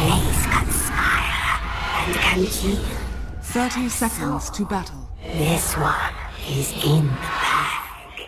face conspire and continue. 30 seconds to battle. This one is in the bag.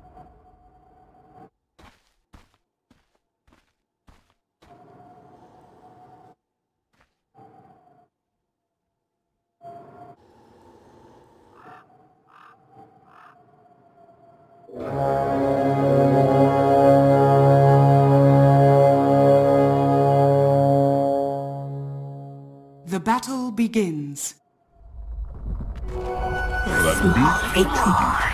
The battle begins. Small reward.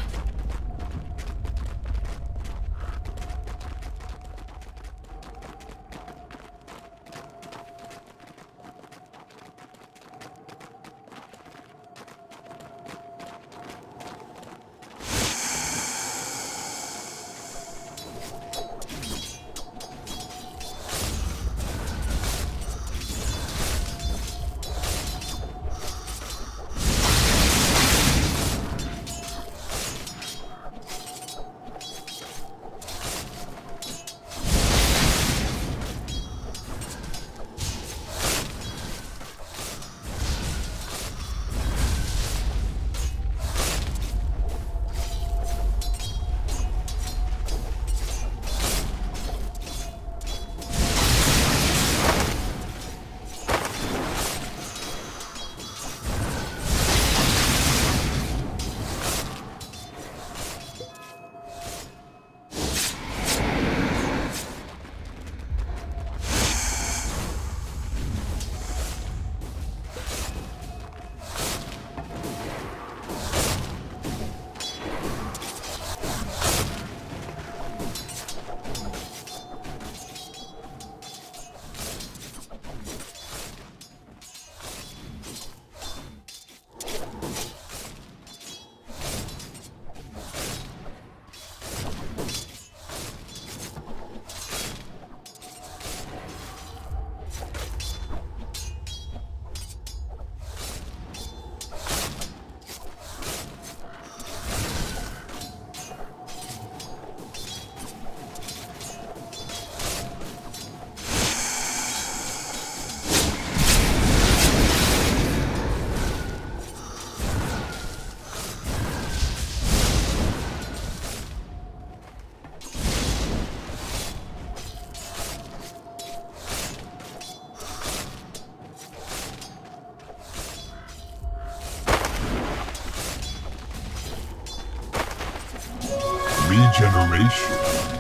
Regeneration.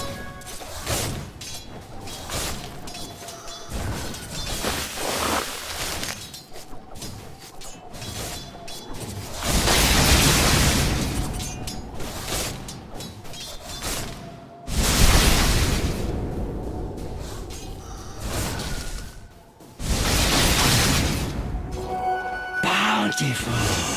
Bountiful.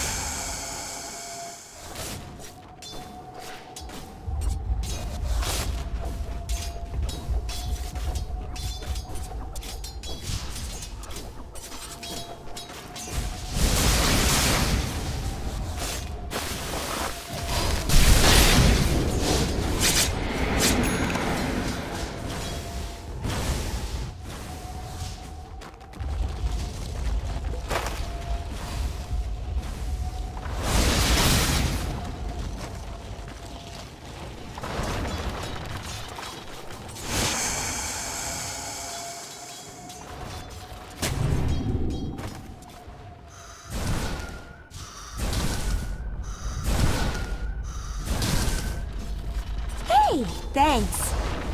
Thanks.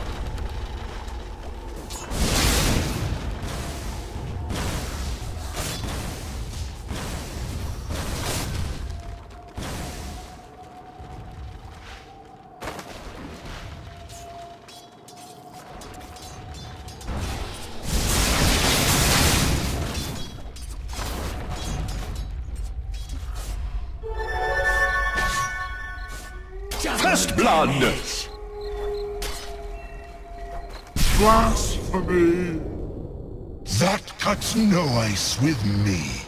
First blood! Blasphemy! That cuts no ice with me.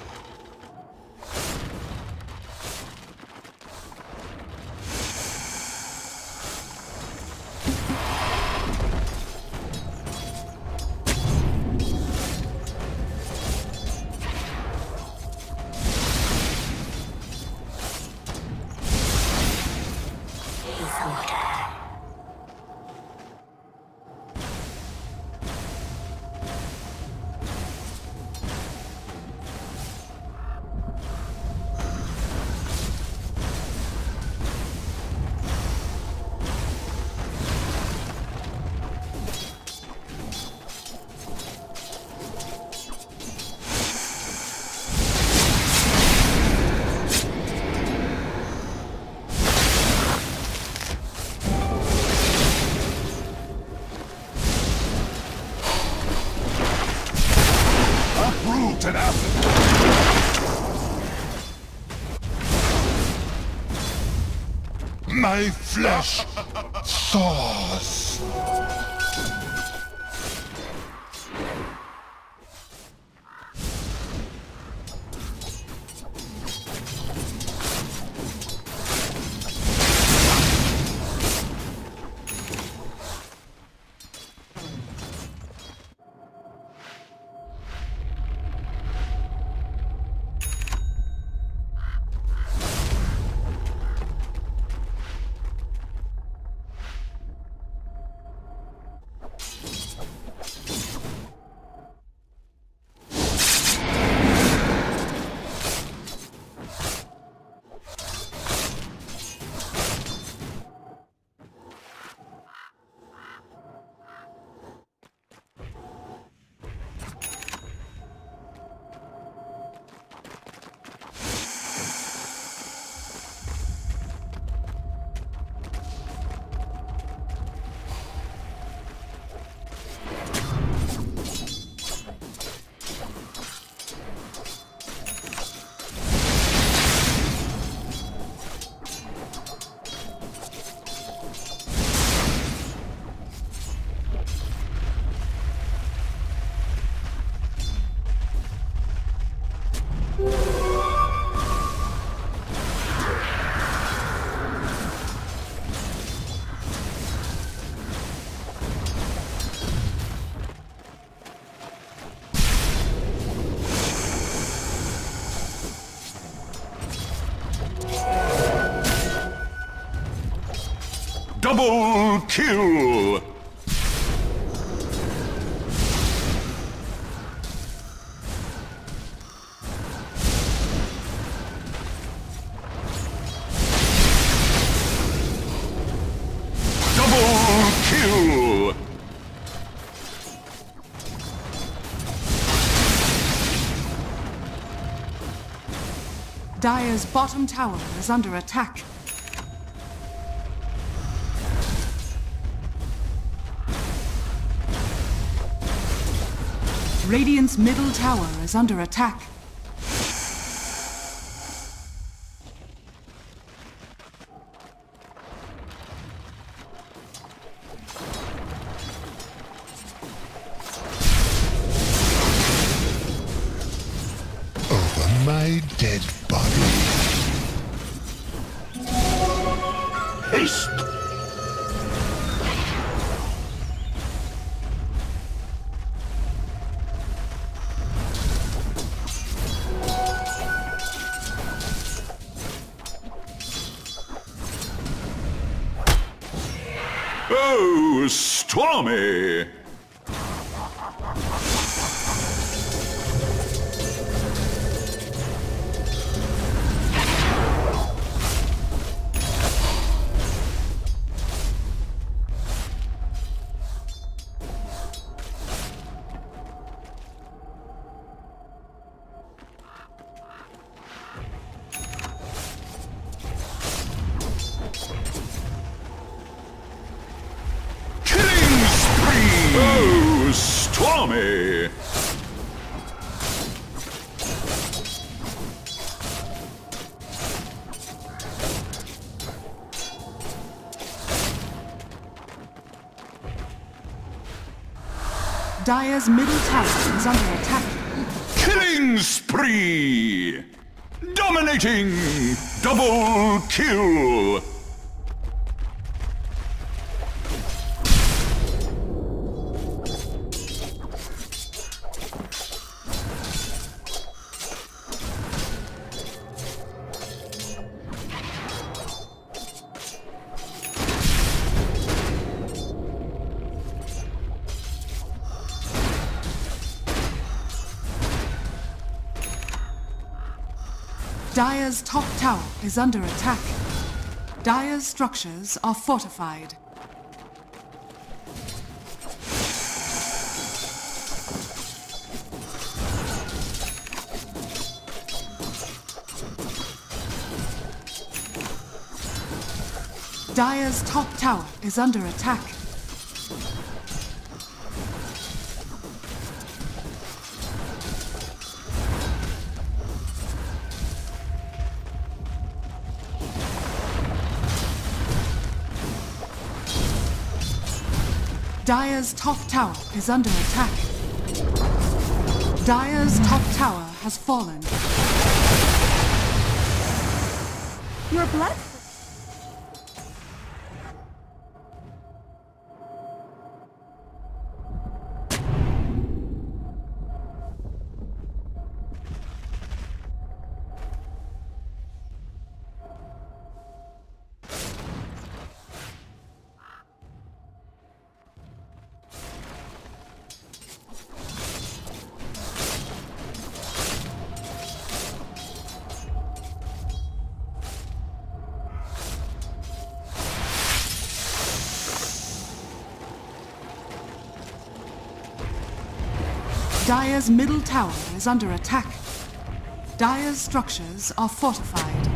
cruel to them! My flesh thaws. Double kill! Double kill! Dire's bottom tower is under attack. Radiant's middle tower is under attack. Over my dead body. Haste! Oh, stormy! Oh, stormy! Dire's middle tower is under attack. Killing spree! Dominating! Double kill! Dire's top tower is under attack. Dire's structures are fortified. Dire's top tower is under attack. Dire's top tower is under attack. Dire's top tower has fallen. Your blood? Dire's middle tower is under attack. Dire's structures are fortified.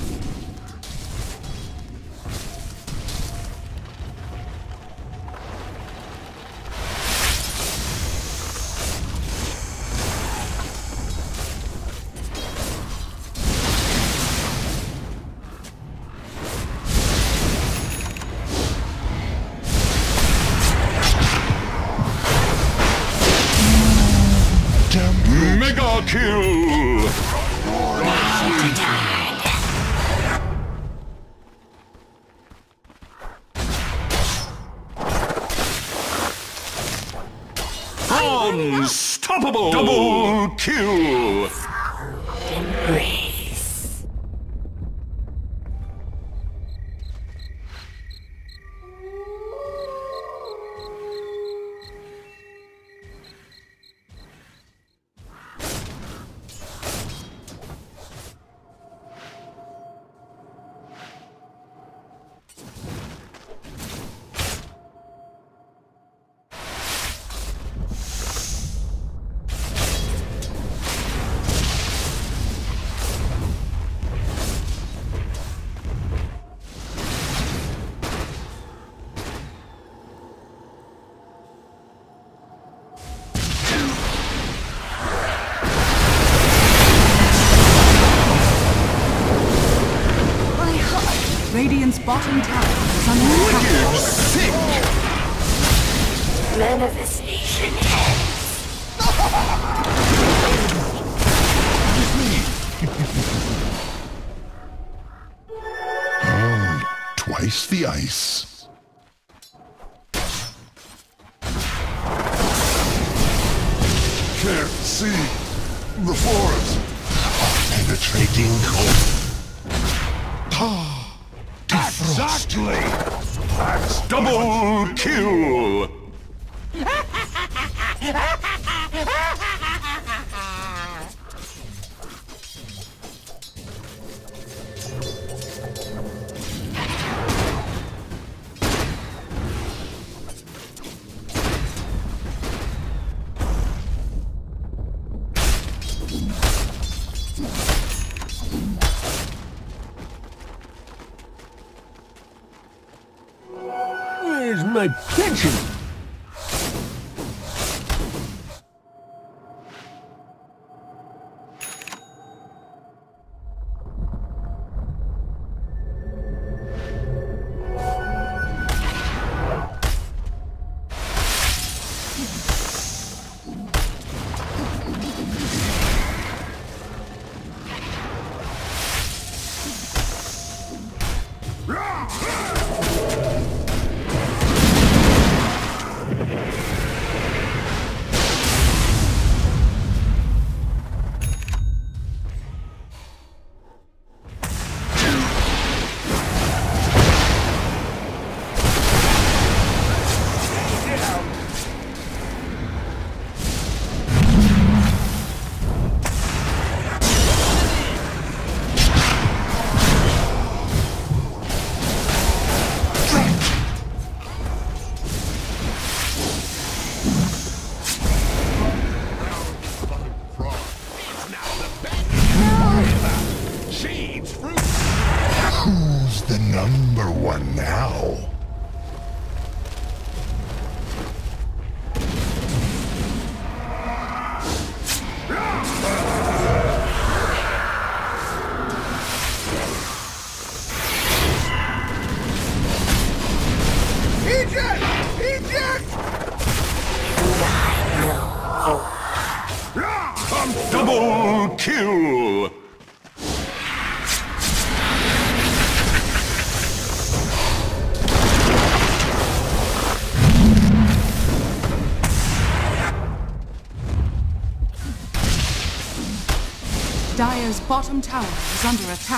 Mega kill! Unstoppable! Double kill! Embrace. Radiant's bottom tower is under attack. Sick! Manifestation ends. Twice the ice. Can't see the forest. Penetrating cold. Exactly! Double kill! Where's my pension? Double kill! Dire's bottom tower is under attack.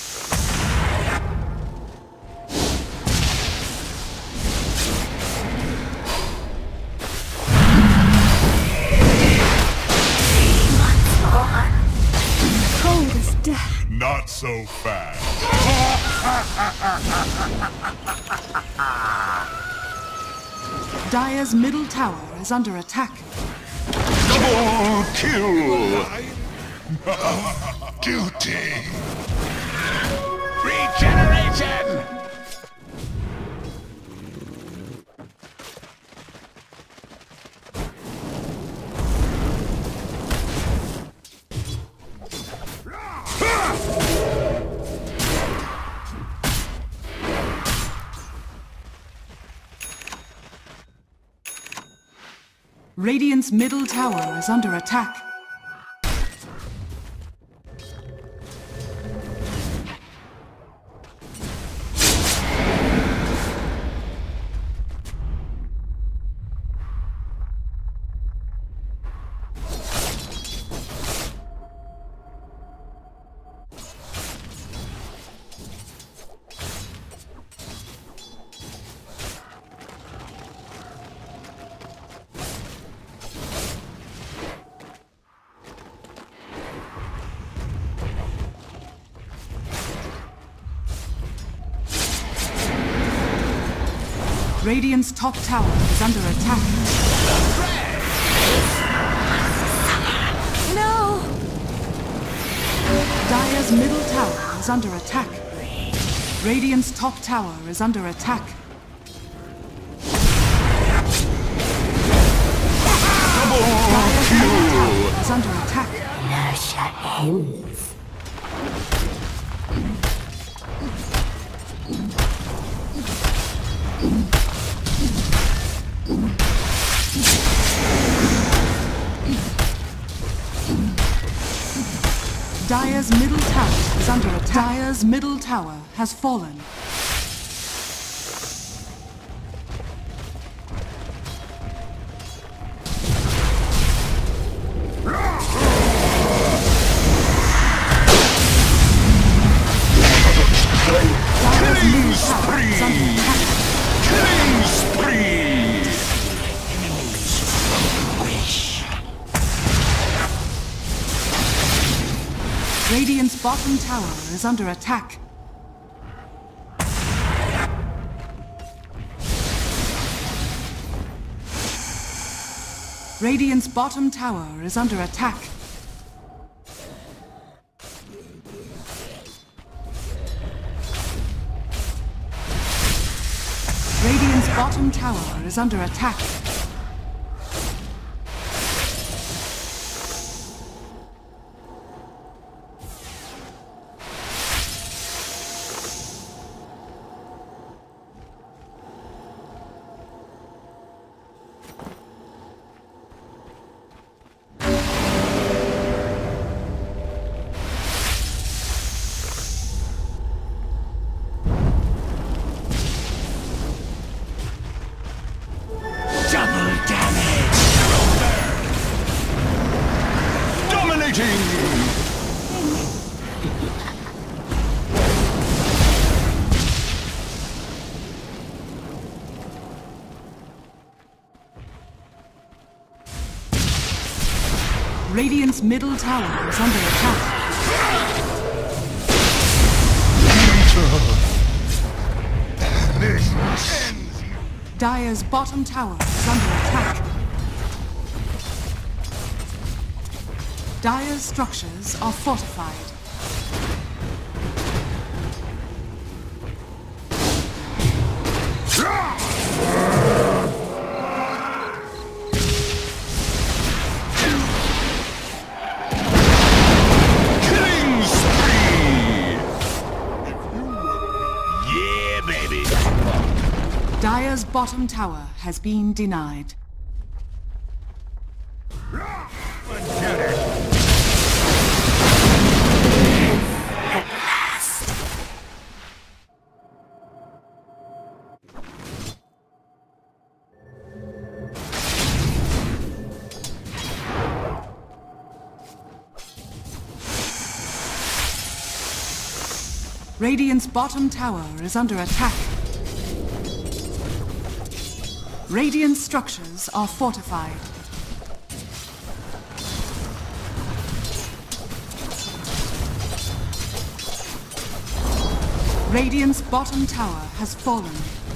Cold as death. Not so fast. Dire's middle tower is under attack. Double kill! Duty. Regeneration! Radiant's middle tower is under attack. Radiant's top tower is under attack. No! Dire's middle tower is under attack. Radiant's top tower is under attack. Dire's middle tower is under attack. Inertia ends. Dire's middle tower is under attack. Dire's middle tower has fallen. Dire's middle tower is under attack. Killing spree! Radiant's bottom tower is under attack. Radiant's bottom tower is under attack. Radiant's bottom tower is under attack. Radiant's middle tower is under attack. This ends. Dire's bottom tower is under attack. Dire's structures are fortified. Killing spree! Yeah, baby! Dire's bottom tower has been denied. Radiant's bottom tower is under attack. Radiant structures are fortified. Radiant's bottom tower has fallen.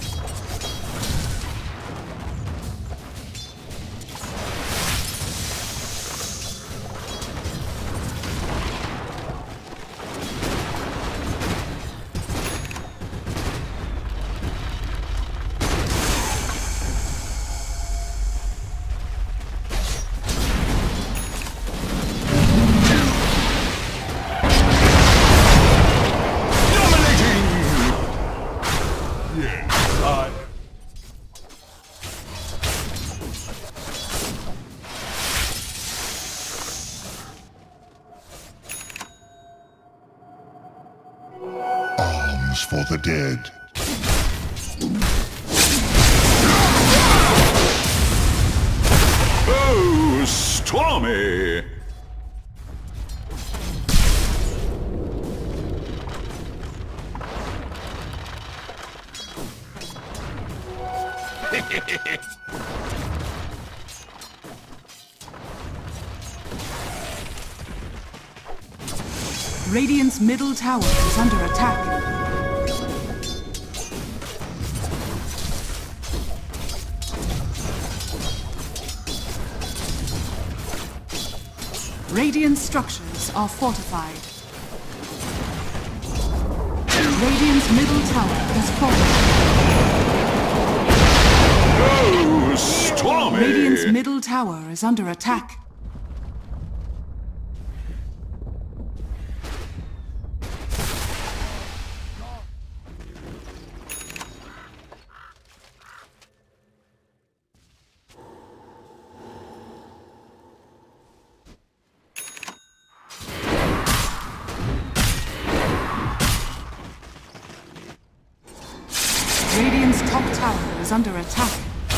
For the dead. Oh, stormy! Radiant's middle tower is under attack. Radiant structures are fortified. Radiant's middle tower is fallen. Oh, stormy! Radiant's middle tower is under attack. Radiant's top tower is under attack.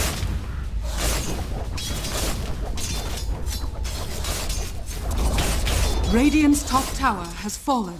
Radiant's top tower has fallen.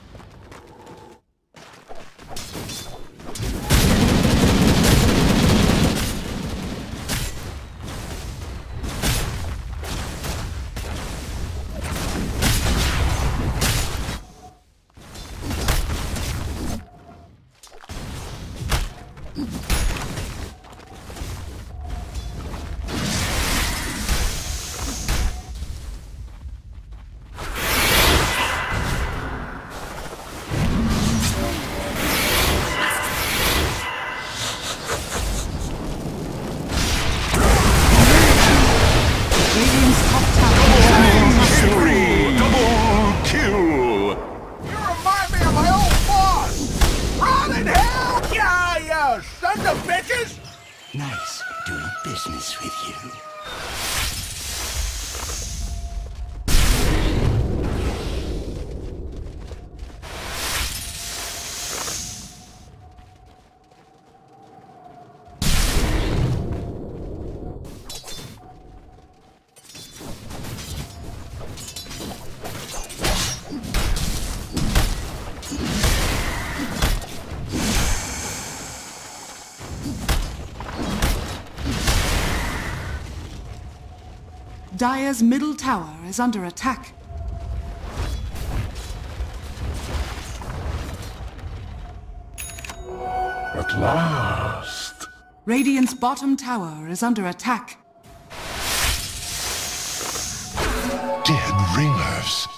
Nice doing business with you. Dire's middle tower is under attack. At last. Radiant's bottom tower is under attack. Dead ringers.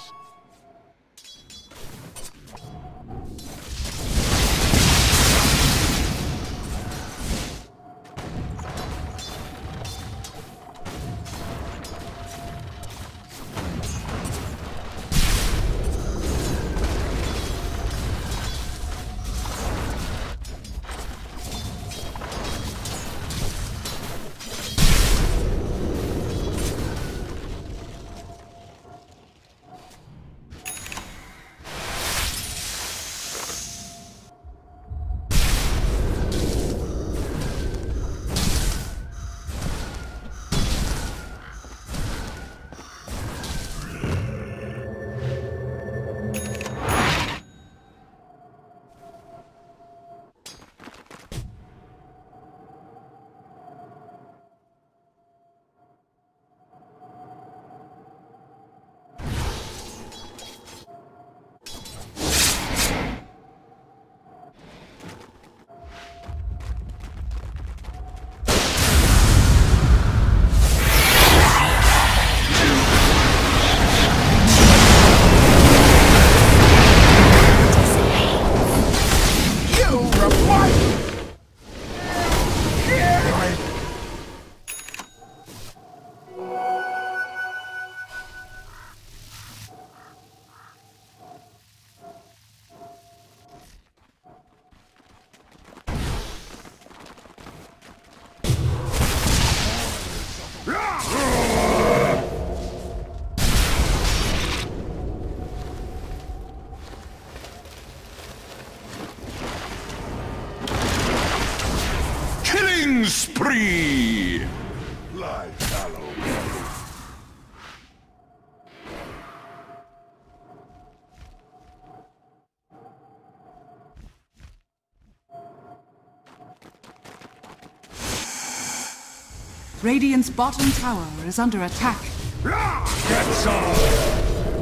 Radiant's bottom tower is under attack. Get some!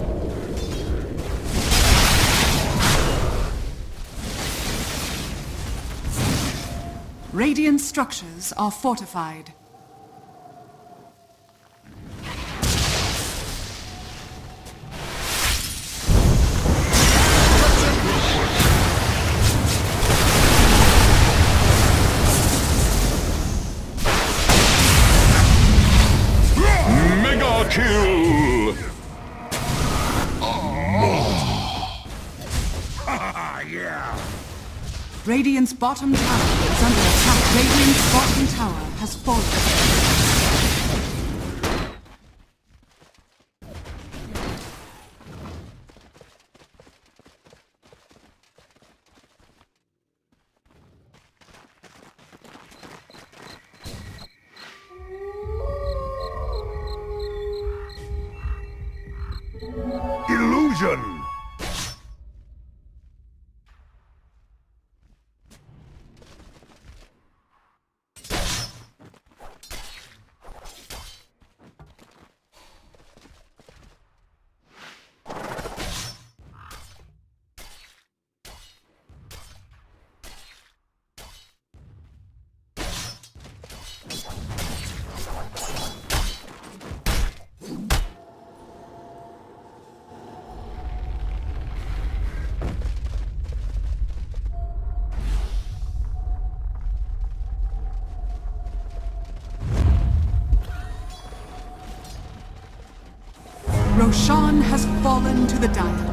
Radiant structures are fortified. Mega kill! Yeah! Radiant's bottom tower is under attack. Radiant's bottom tower has fallen. Illusion! Roshan has fallen to the Dire.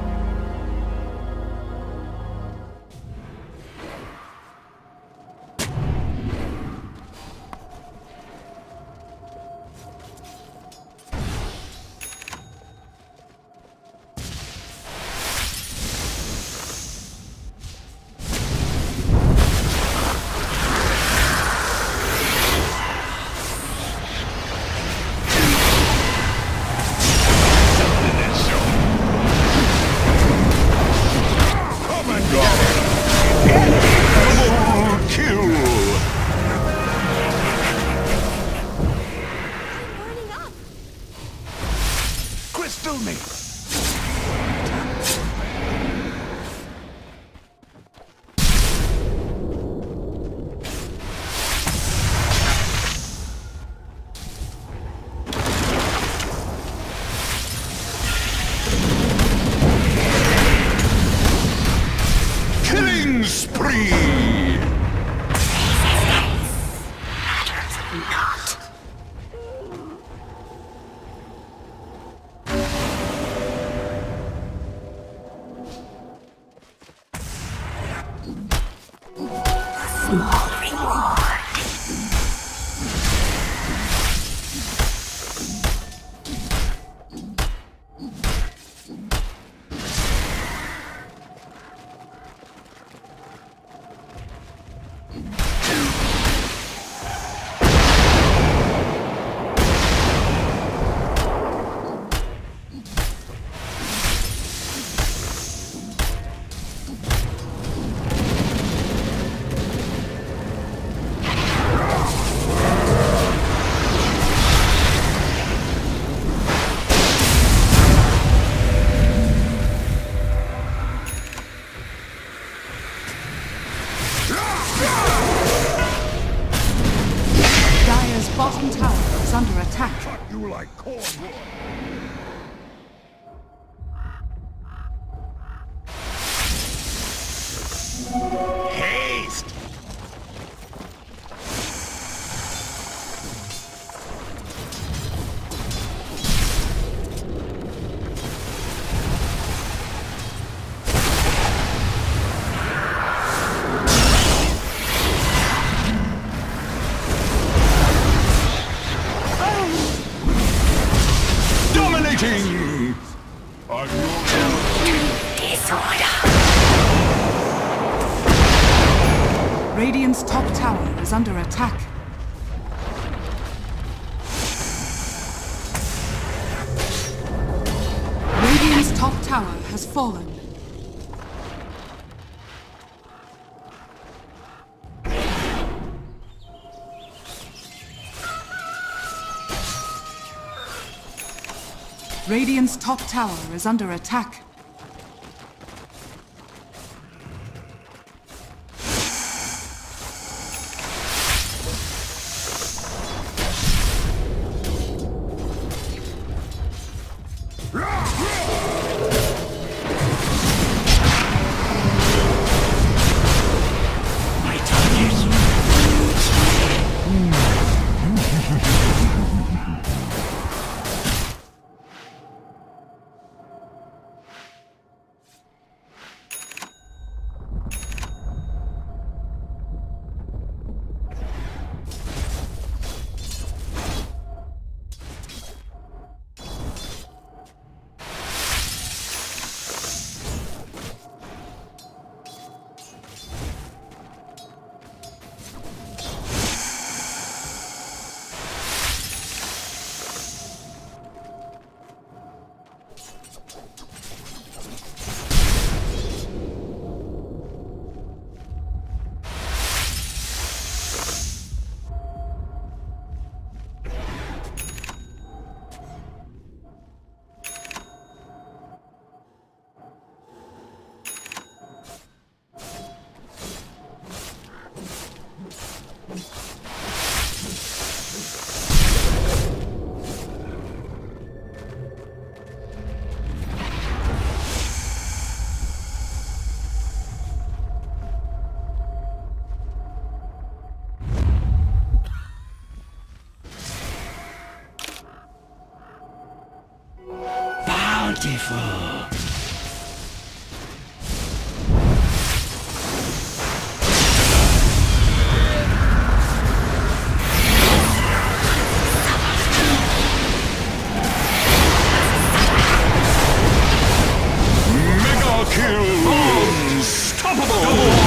Crystal me! Killing spree! Not. Small reward. Dire's bottom tower is under attack. Cut you like cornwood! Haste! Dominating! I'm your Disorder. Radiant's top tower is under attack. Radiant's top tower has fallen. Radiant's top tower is under attack. Beautiful. Mega kill! Unstoppable!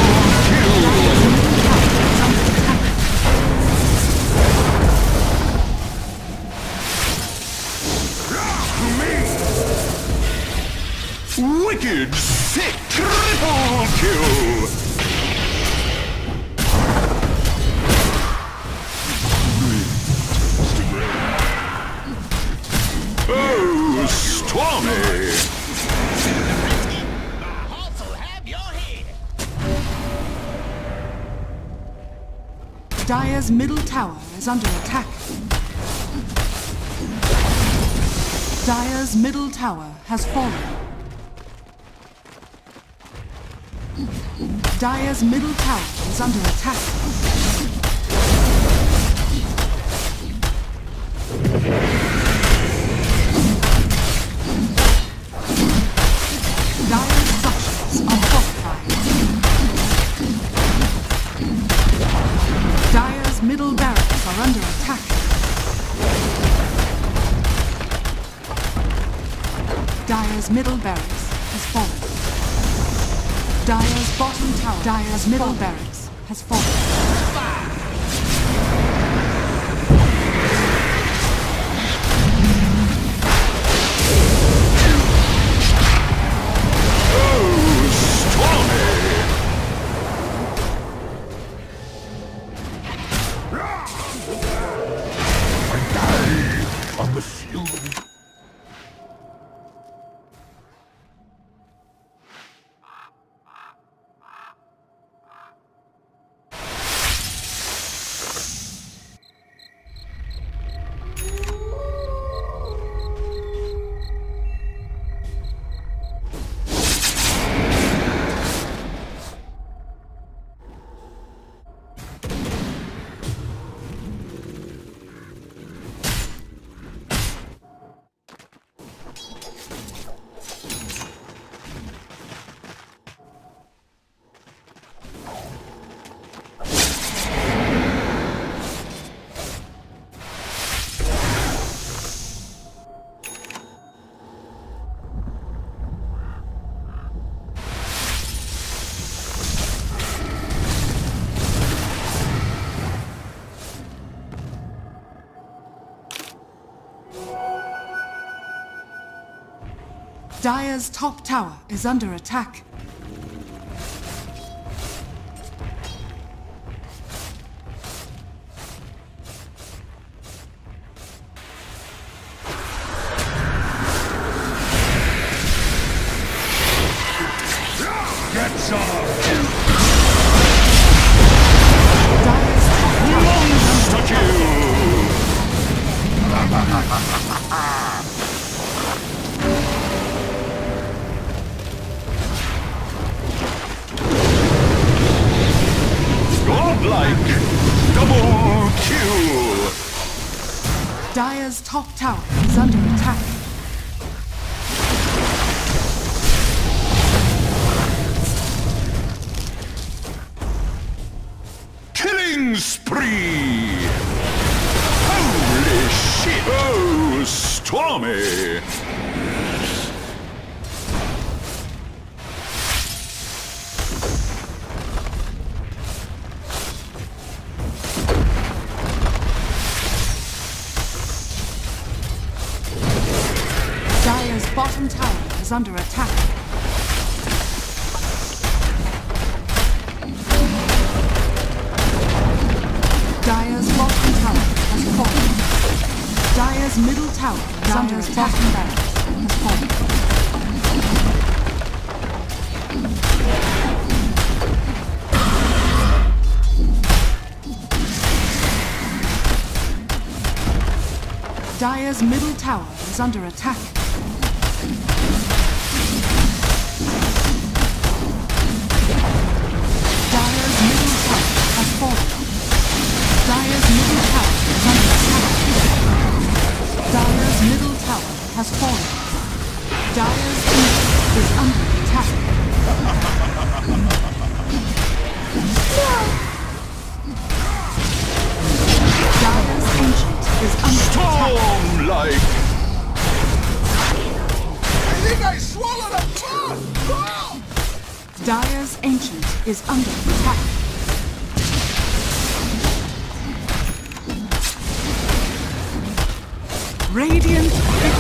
Wicked sick triple kill! Oh, stormy! Dire's middle tower is under attack. Dire's middle tower has fallen. Dire's middle tower is under attack. Dire's structures are fortified. Dire's middle barracks are under attack. Dire's middle barracks has fallen. Dire's bottom tower, Dire's middle barracks has fallen. On the field. Dire's top tower is under attack. some! Dire's top tower is Monster under Godlike! Double kill! Dire's top tower is under attack. Killing spree! Holy shit! Oh, Stormy! Dire's bottom tower is under attack. Dire's bottom tower has fallen. Dire's middle tower is under attack. Has fallen. Dire's middle tower is under attack. Dire's middle tower has fallen. Dire's middle tower is under attack. Dire's middle tower has fallen. Dire's ancient is under attack. Dire's ancient is under attack. Storm-like! I think I swallowed a bug! Dire's ancient is under attack. Radiant victory.